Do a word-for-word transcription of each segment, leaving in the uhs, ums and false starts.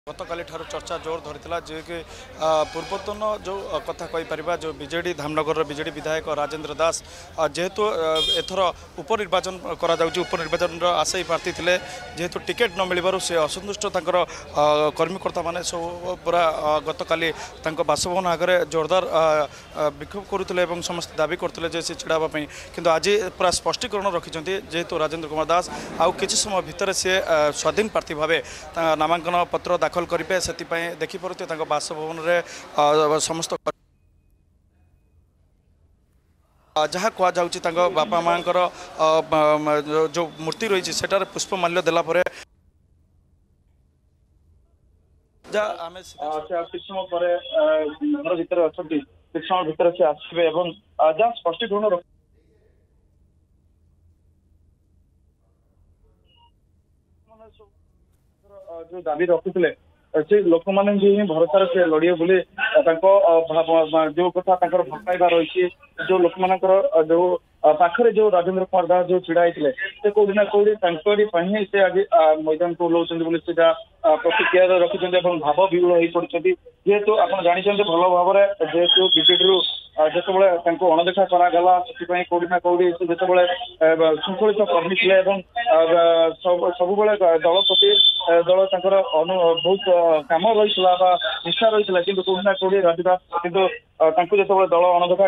गतकाली ठार चर्चा जोर धरी जे कि पूर्वतन जो कथा कहीपर जो बीजेडी धामनगर बीजेडी विधायक राजेंद्र दास जेहेतु एथर उपनिर्वाचन करा उपनिर्वाचन आशायी प्रार्थी थे जेहेतु टिकेट न मिलवर से असंतुष्ट कर्मकर्ता मैंने सब पूरा गतकाली बासभवन आगे जोरदार विक्षोभ करुले समस्त दाबी करते से छिड़ावाई किंतु आज पूरा स्पष्टीकरण रखिंट जेहेतु राजेंद्र कुमार दास आउ कि समय भितर सी स्वाधीन प्रार्थी भाव नामांकन पत्र दाखल करेंगे से देखिपे बासभवन में समस्त जहाँ कहुच्छी बापा माँ जो मूर्ति रही सेटार पुष्पमाल्य देला परे घर भर अच्छा समय भर से आसवे जहाँ स्पष्टीकरण जो दाबी रखुले से लोक मैंने ही भरोसा से लड़िए बोली जो कथा भटकाइबा रही जो लोक मान जो पाखरे जो राजेंद्र कुमार दास जो छिड़ा होते से कौटी ना कौटी से आज मैदान को ओह्लाउं प्रतिक्रिया रखिंट भाव विहुल हो पड़ती जेहेतु आप जानते भल भाव जेहेतु बीजेडी जिते अणदेखा कराला से कौटी ना कौटी जो श्रृंखलित कर्मी थे सब दल प्रति दल बहुत कम रही निष्ठा रही कि कौटी ना कौटी राजदास कि जो दल अणदेखा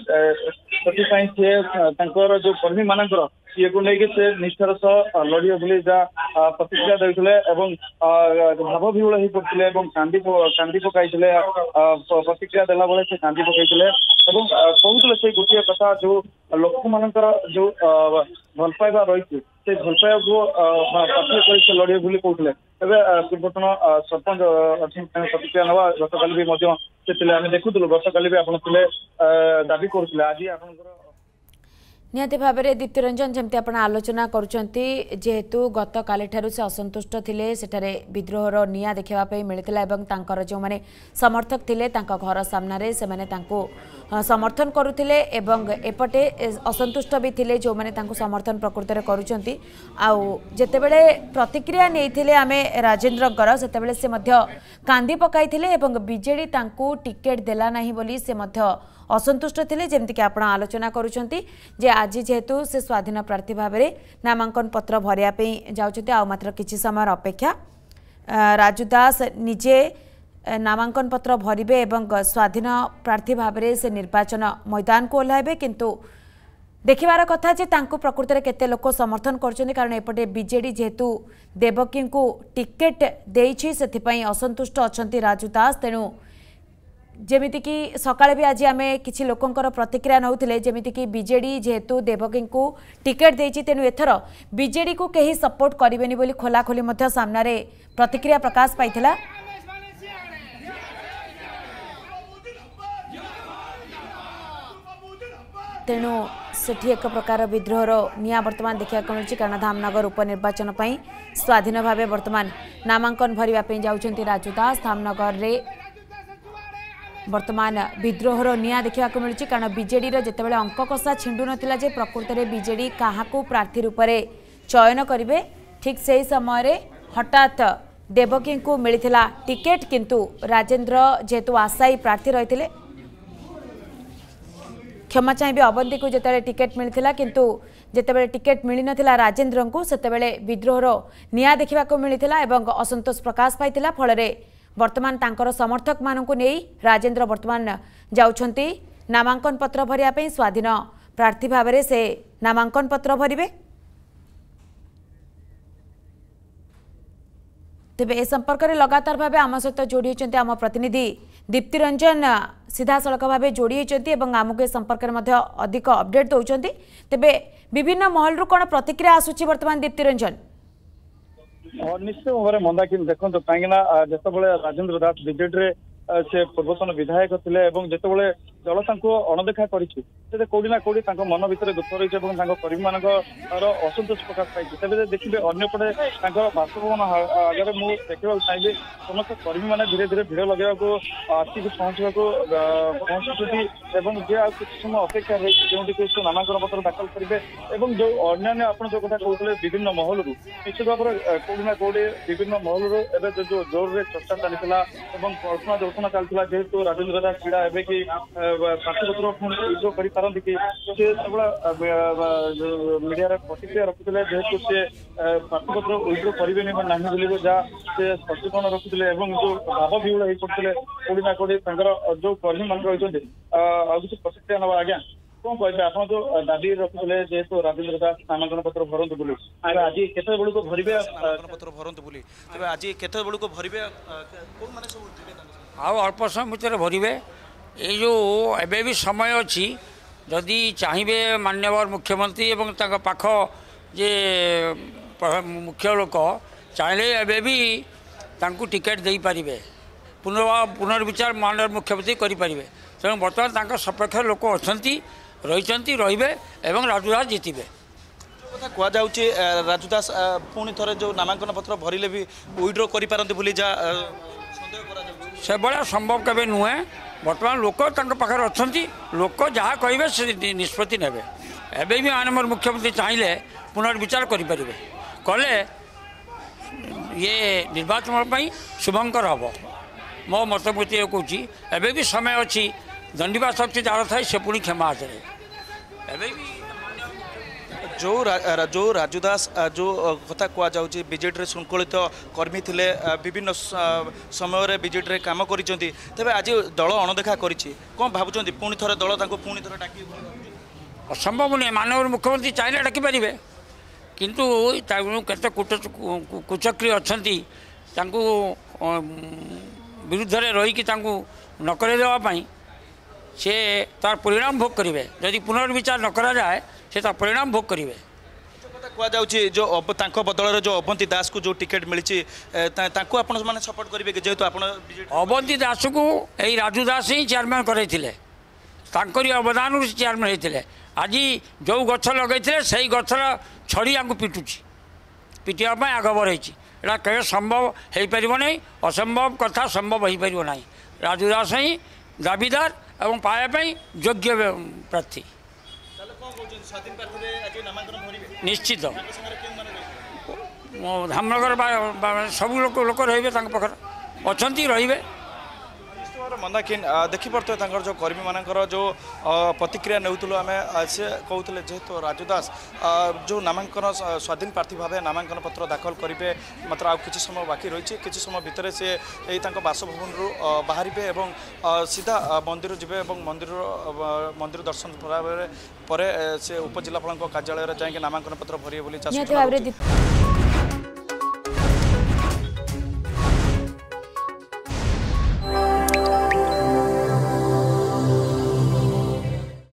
कर जो कर्मी मान ये को लेकिन से निष्ठार सह लड़िए बोली जहाँ प्रतिक्रिया देते भाव विहुल हो पड़ते कांदी कांदी पकई प्रतिक्रिया देला बेले से कांदी पकई कहते से गोटे कथा जो लोक मान जो भल पाइबा रही से भल पाइबा को पार्टी कर लड़िए बोली कहते पूर्वतन सरपंच अच्छी प्रतिक्रिया नवा गतकाली भी आम देखुलु गतकाली भी आप दाबी करुले आज आप निहती भाव में दीप्तिरंजन जमती आप आलोचना करुँचे जेहेतु गत काली ठारू से असंतुष्ट थिले सेठारे विद्रोहर निया देखापी मिलता जो मैंने समर्थक थिले तांका घर सामने से मैंने समर्थन करुले एपटे असंतुष्ट भी थिले जो मैंने समर्थन प्रकृत में करुँच आते बड़े प्रतिक्रिया नहीं आमे राजेंद्र से से कांदी पकाई बीजेडी टिकेट देला नहीं बोली से असंतुष्ट थिले जेमती कि आपण आलोचना करुछंती जे आज जेहेतु से स्वाधीन प्रार्थी भाव में नामांकन पत्र भरिया पे जाउछते आ मात्र किछि समय अपेक्षा राजू दास निजे नामांकन पत्र भरिबे एवं स्वाधीन प्रार्थी भाव में से निर्वाचन मैदान को ओह्लाइबे किंतु देखिबार कथा जे तांको प्रकृत में केते लोक समर्थन करछन्ती कारण एपटे बीजेडी जेहेतु देवकी को टिकेट देइछि सेथिपई असंतुष्ट अछंती राजू दास तेणु जेमिति कि सकाळे भी आज आमे किछि लोकंकर प्रतिक्रिया नउथिले जेमिति कि बीजेडी जेहेतु देवकी को टिकेट देइछि तेनु एथर बीजेडी को केही सपोर्ट करिवेनी बोली खोला खोली मध्य सामना रे प्रतिक्रिया प्रकाश पाइथिला तेणु सेठी एक प्रकार विद्रोहर निया वर्तमान देखा मिली कारण धामनगर उपनिर्वाचन पर स्वाधीन भाव वर्तमान नामांकन भरवाई जाउछंती राजू दास धामनगर रे वर्तमान विद्रोहर निया देखा मिली कारण बीजेडी जितेबाला अंक कषा छिंडु नथिला जे प्रकृत में बीजेडी काहाकू प्रार्थी रूप में चयन करेंगे ठीक से ही समय हठात देवकी को मिलता टिकेट किंतु राजेंद्र जेहेतु आशायी प्रार्थी रही क्षमा चाहिए अवंती को जिते टिकेट मिलता किंतु जितेबाला टिकेट मिल नाला राजेंद्र को सेतेबेले विद्रोहर निया देखा मिलता एवं असंतोष प्रकाश पाई फल वर्तमान तांकर समर्थक मानू नहीं राजेंद्र वर्तमान जाउछंती नामांकन पत्र भरिया पे स्वाधीन प्रार्थी भाव में से नामांकन पत्र भरिबे तेबे ए संपर्क में लगातार भाव आम सहित जोड़ी होती आम प्रतिनिधि दीप्तिरंजन सीधा सड़क भाव जोड़ी होती आमको ए संपर्क में अधिक अपडेट दौरान तेबे विभिन्न महल रु कौन प्रतिक्रिया आसूची वर्तमान दीप्तिरंजन निश्चित भाव में मंदाकिनी देखो कहीं जिते राजेंद्र दास बीजेडी से पूर्वतन विधायक थे जिते ଦଳ ତାଙ୍କୁ ଅଣଦେଖା କରିଛି ତେବେ କୋଉଠି ନା କୋଉଠି ତାଙ୍କ ମନ ଭିତରେ ଦୁଃଖ ରହିଛି ଏବଂ ତାଙ୍କ କର୍ମୀ ମାନଙ୍କର ଅସନ୍ତୋଷ ପ୍ରକାଶ ପାଇଛି। ତେବେ ଦେଖିବେ ଅନ୍ୟପଟେ ତାଙ୍କ ବାସଭବନ ଆଗରେ ମୁଁ ଦେଖିବାକୁ ଚାହିଁବି ସମସ୍ତ କର୍ମୀ ମାନେ ଧୀରେ ଧୀରେ ଭିଡ଼ ଲଗେଇବାକୁ ଆସିକି ପହଞ୍ଚିବାକୁ ପହଞ୍ଚୁଛନ୍ତି ଏବଂ ଯେ ଆଉ କିଛି ସମୟ ଅପେକ୍ଷା ରହିଛି ଯେଉଁଠିକି ସେ ନାମାଙ୍କନ ପତ୍ର ଦାଖଲ କରିବେ ଏବଂ ଯୋଉ ଅନ୍ୟାନ୍ୟ ଆପଣ ଯୋଉ କଥା କହୁଥିଲେ ବିଭିନ୍ନ ମହଲରୁ ନିଶ୍ଚିତ ଭାବରେ କୋଉଠି ନା କୋଉଠି ବିଭିନ୍ନ ମହଲରୁ ଏବେ ଯୋଉ ଜୋରରେ ଚର୍ଚ୍ଚା ଚାଲିଥିଲା ଏବଂ କଳ୍ପନା ଜଳ୍ପନା ଚାଲିଥିଲା ଯେହେତୁ ରାଜେନ୍ଦ୍ର ଦାସ କ୍ରୀଡ଼ା ଏବେ କି ପ୍ରାର୍ଥୀପତ୍ର ପୁଣି ଉଇଡ୍ରୋ କରିପାରନ୍ତି କି ସେ ସବୁବେଳେ ମିଡିଆରେ ପ୍ରତିକ୍ରିୟା ରଖୁଥିଲେ ଯେହେତୁ ସେ ପ୍ରାର୍ଥୀପତ୍ର ଉଇଡ୍ରୋ କରିବେନି ବା ନାହିଁ ବୋଲି ଯାହା ସେ ସଚେତନ ରଖୁଥିଲେ ଏବଂ ଯୋଉ ଭାବ ବିହୁଳ ହେଇପଡୁଥିଲେ କୋଉଠି ନା କୋଉଠି ତାଙ୍କର ଯୋଉ କର୍ମୀ ମାନେ ରହିଛନ୍ତି ଆଉ କିଛି ପ୍ରତିକ୍ରିୟା ନେବା ଆଜ୍ଞା କଣ କହିବେ ଆପଣ ଯୋଉ ଦାବି ରଖୁଥିଲେ ଯେହେତୁ ରାଜେନ୍ଦ୍ର ଦାସ ନାମାଙ୍କନ ପତ୍ର ଭରନ୍ତୁ ବୋଲି ଆଜି କେତେବେଳକୁ ଭରିବେ ନାମାଙ୍କନ ପତ୍ର ଭରନ୍ତୁ ବୋଲି ତେବେ ଆଜି କେତେବେଳକୁ ଭରିବେ କୋଉମାନେ ସବୁ ଆଉ ଅଳ୍ପ ସମୟ ଭିତରେ ଭରିବେ ଏଇ ଯେଉଁ ଏବେ ବି ସମୟ ଅଛି ଯଦି ଚାହିଁବେ ମାନ୍ୟବର ମୁଖ୍ୟମନ୍ତ୍ରୀ ଏବଂ ତାଙ୍କ ପାଖ ଯେ ମୁଖ୍ୟ ଲୋକ ଚାହିଁଲେ ଏବେ ବି ତାଙ୍କୁ ଟିକେଟ୍ ଦେଇପାରିବେ ପୁନଃ ପୁନର୍ବିଚାର ମାନ୍ୟବର ମୁଖ୍ୟମନ୍ତ୍ରୀ କରିପାରିବେ ତେଣୁ ବର୍ତ୍ତମାନ ତାଙ୍କ ସପକ୍ଷ ଲୋକ ଅଛନ୍ତି ରହିଛନ୍ତି ରହିବେ ଏବଂ ରାଜୁ ଦାସ ଜିତିବେ କଥା କୁହାଯାଉଛି ରାଜୁ ଦାସ ପୁଣି ଥରେ ଯେଉଁ ନାମାଙ୍କନ ପତ୍ର ଭରିଲେ ବି ୱିଡ୍ରୋ କରିପାରନ୍ତି ବୋଲି ଯାହା ସନ୍ଦେହ କରାଯାଉଛି ସେଭଳିଆ ସମ୍ଭବ କେବେ ନୁହେଁ ବର୍ତ୍ତମାନ ଲୋକ ତାଙ୍କ ପାଖରେ ଅଛନ୍ତି ଲୋକ ଯାହା କହିବେ ସେ ନିଷ୍ପତ୍ତି ନେବେ ଏବେ ବି ମାନ୍ୟବର ମୁଖ୍ୟମନ୍ତ୍ରୀ ଚାହିଁଲେ ପୁନର୍ବିଚାର କରିପାରିବେ କଲେ ଇଏ ନିର୍ବାଚନ ପାଇଁ ଶୁଭଙ୍କର ହେବ ମୋ ମତମୂର୍ତ୍ତି କହୁଛି ଏବେ ବି ସମୟ ଅଛି ଦଣ୍ଡିବା ଶକ୍ତି ଯାହାର ଥାଏ ସେ ପୁଣି କ୍ଷମା ହାତରେ ଏବେ ବି जो जो राजू दास जो कथा कहुच्छी बीजेडी शृंखलित कर्मी थे विभिन्न समय बीजेडी काम कर तेज आज दल अणदेखा कर भावुं पुणी थे दल पुणी थे डाक असंभव नहीं माननीय मुख्यमंत्री चाहिए डाकिपारे किंतु केते कुचक्री अच्छा विरुद्ध रहीकि नकर देवाई से तार परिणाम भोग करेंगे जदि पुनर्विचार न करा जाए से तार परिणाम भोग करेंगे कहुच्छी जो बदल जो अवंती दास को जो टिकेट मिली आपने सपोर्ट करेंगे जेहेतु अवंती दास को यही राजू दास ही चेयरमैन कर अवदान चेयरमैन होते आज जो गछ लगे से गचर छड़ी आपको पिटुची पिटापी आगबर होता कहे संभव हो पार नहीं असंभव कथा संभव हो पार ना राजू दास ही दाबीदार और पायापी योग्य प्रार्थी निश्चित धामनगर सब लोक लोक रे अच्छा रे मंदाकिन देखिपे जो कर्मी मानकर जो प्रतिक्रिया नेउतलु आमे से कहते जेहेतु राजू दास जो नामांकन स्वाधीन प्रार्थी भाव नामांकन पत्र दाखल करेंगे मात्र आ कि समय बाकी रही कि समय भितर से यही बासभवन रु बाहर सीधा मंदिर जी मंदिर मंदिर दर्शन पर से उपजिलापाल कार्यालय जाए नामांकन पत्र भरिए।